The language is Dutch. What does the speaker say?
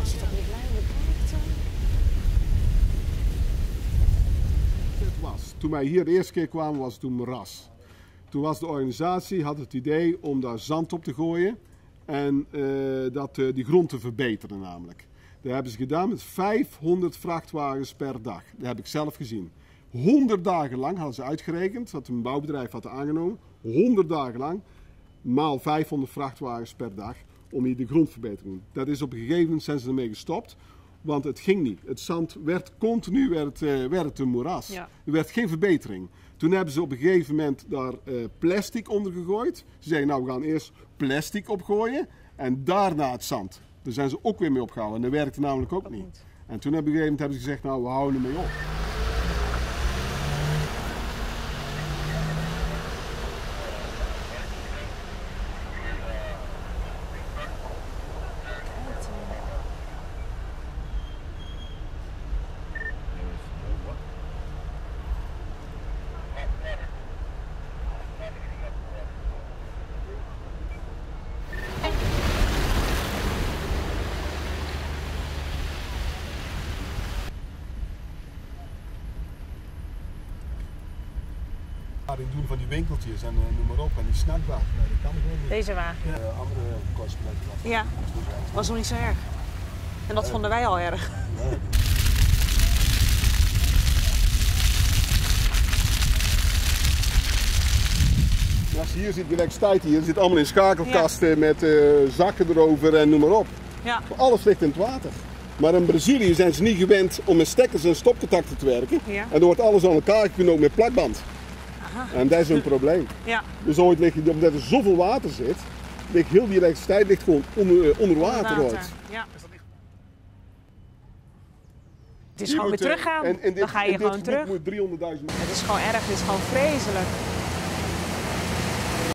was je toch niet blij met het Het was, toen wij hier de eerste keer kwamen, was het toen moeras. Toen was de organisatie, had het idee om daar zand op te gooien en die grond te verbeteren namelijk. Dat hebben ze gedaan met 500 vrachtwagens per dag. Dat heb ik zelf gezien. 100 dagen lang hadden ze uitgerekend, wat een bouwbedrijf had aangenomen. 100 dagen lang, maal 500 vrachtwagens per dag, om hier de grondverbetering te doen. Dat is op een gegeven moment zijn ze ermee gestopt, want het ging niet. Het zand werd continu werd een moeras. Ja. Er werd geen verbetering. Toen hebben ze op een gegeven moment daar plastic onder gegooid. Ze zeggen, nou we gaan eerst plastic opgooien en daarna het zand. Daar zijn ze ook weer mee opgehouden en dat werkte namelijk ook niet. En toen op een gegeven moment hebben ze gezegd, nou we houden ermee op. In doen van die winkeltjes en noem maar op en die snackbar. Nee, dat kan gewoon niet. Deze wagen? Andere kosten. Ja, was nog niet zo erg. En dat vonden wij al erg. Nee. En als je hier ziet, die elektriciteit hier zit allemaal in schakelkasten met zakken erover en noem maar op. Ja. Alles ligt in het water. Maar in Brazilië zijn ze niet gewend om met stekkers en stopcontacten te werken. Ja. En dan wordt alles aan elkaar geknopen met plakband. Aha. En dat is een probleem. Ja. Dus ooit ligt, omdat er zoveel water zit, ligt heel die elektriciteit ligt gewoon onder water. Ooit. Ja. Het is gewoon weer teruggaan. Dan ga je gewoon terug. Moet 300.000. Het is gewoon erg, het is gewoon vreselijk.